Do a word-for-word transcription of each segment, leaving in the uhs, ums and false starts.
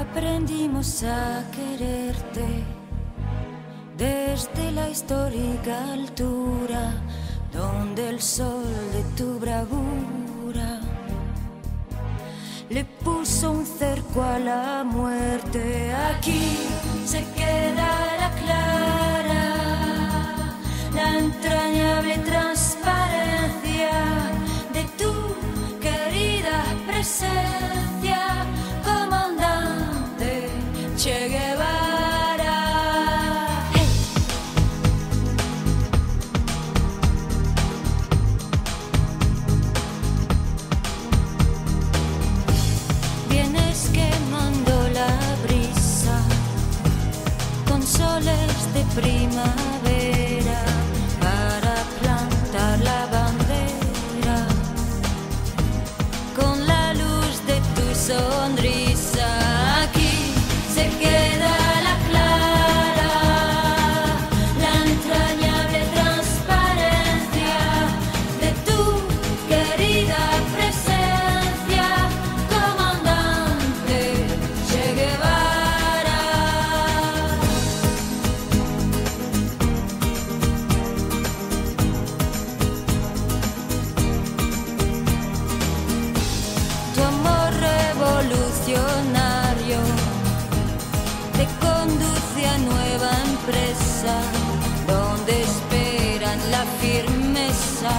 Aprendimos a quererte desde la histórica altura donde el sol de tu bravura le puso un cerco a la muerte. Aquí se queda la clara, la entrañable transparencia de tu querida presencia, comandante Che Guevara. Hey. Vienes quemando la brisa con soles de primavera para plantar la bandera con la luz de tu sonrisa. Aquí se queda la clara, la entrañable transparencia de tu querida presencia, comandante Che Guevara. Tu amor revolucionario te conduce a nueva empresa donde esperan la firmeza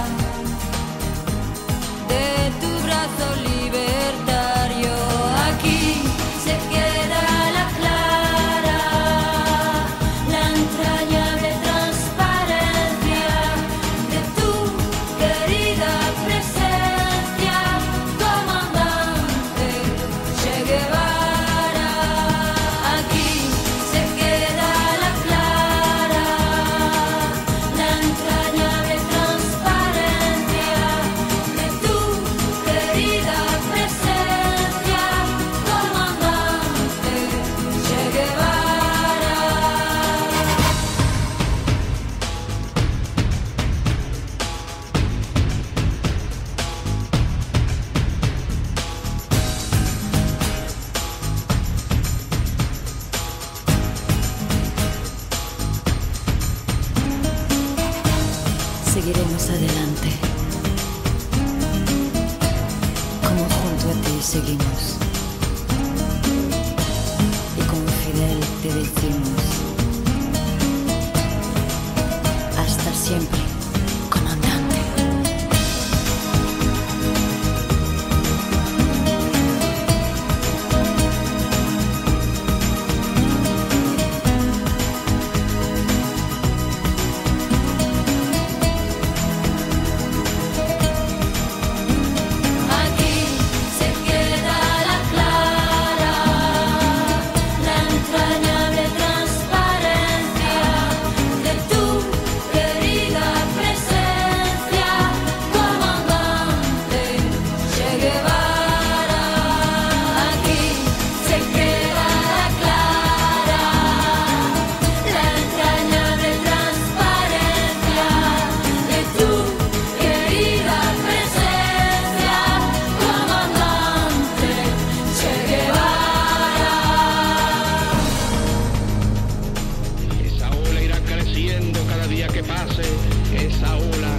de tu brazo libertario. Aquí se queda la clara, la entrañable transparencia de tu querida presencia, comandante Che Guevara. Aquí se queda la clara, la entrañable transparencia de tu querida presencia, comandante Che Guevara. Seguiremos adelante, como junto a ti seguimos, y como Fidel te decimos, hasta siempre, comandante. Aquí se queda la clara, la entrañable transparencia de tu querida presencia, comandante Che Guevara. Aquí se queda la clara, la entrañable transparencia de tu querida presencia, comandante Che Guevara. Esa ola irá creciendo cada día que pase, esa ola